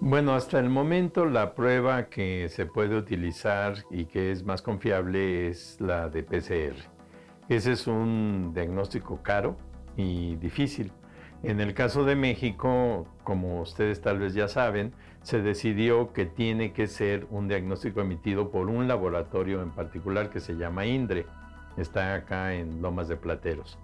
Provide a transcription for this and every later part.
Bueno, hasta el momento la prueba que se puede utilizar y que es más confiable es la de PCR. Ese es un diagnóstico caro y difícil. En el caso de México, como ustedes tal vez ya saben, se decidió que tiene que ser un diagnóstico emitido por un laboratorio en particular que se llama INDRE. Está acá en Lomas de Plateros.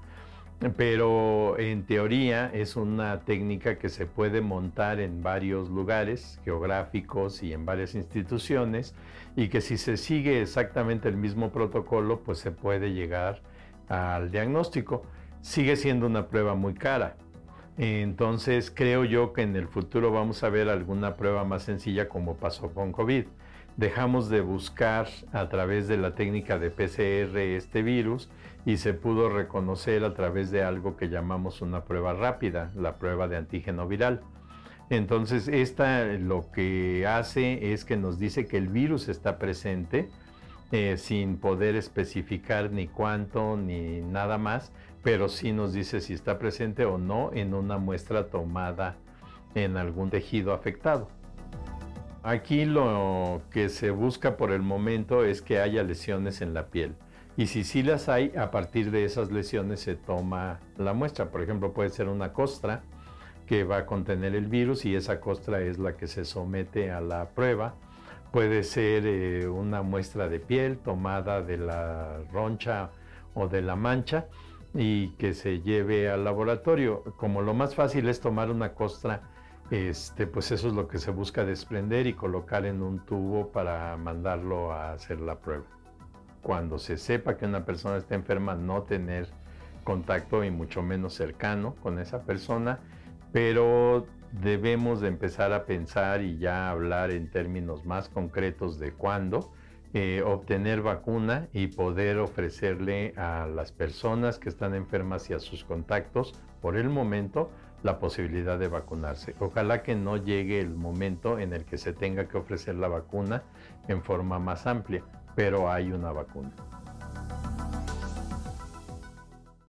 Pero en teoría es una técnica que se puede montar en varios lugares geográficos y en varias instituciones, y que si se sigue exactamente el mismo protocolo, pues se puede llegar al diagnóstico. Sigue siendo una prueba muy cara. Entonces creo yo que en el futuro vamos a ver alguna prueba más sencilla, como pasó con COVID. Dejamos de buscar a través de la técnica de PCR este virus y se pudo reconocer a través de algo que llamamos una prueba rápida, la prueba de antígeno viral. Entonces esta lo que hace es que nos dice que el virus está presente, sin poder especificar ni cuánto ni nada más, pero sí nos dice si está presente o no en una muestra tomada en algún tejido afectado. Aquí lo que se busca por el momento es que haya lesiones en la piel. Y si sí las hay, a partir de esas lesiones se toma la muestra. Por ejemplo, puede ser una costra que va a contener el virus y esa costra es la que se somete a la prueba. Puede ser una muestra de piel tomada de la roncha o de la mancha y que se lleve al laboratorio. Como lo más fácil es tomar una costra, pues eso es lo que se busca desprender y colocar en un tubo para mandarlo a hacer la prueba. Cuando se sepa que una persona está enferma, no tener contacto y mucho menos cercano con esa persona, pero debemos de empezar a pensar y ya hablar en términos más concretos de cuándo obtener vacuna y poder ofrecerle a las personas que están enfermas y a sus contactos, por el momento, la posibilidad de vacunarse. Ojalá que no llegue el momento en el que se tenga que ofrecer la vacuna en forma más amplia, pero hay una vacuna.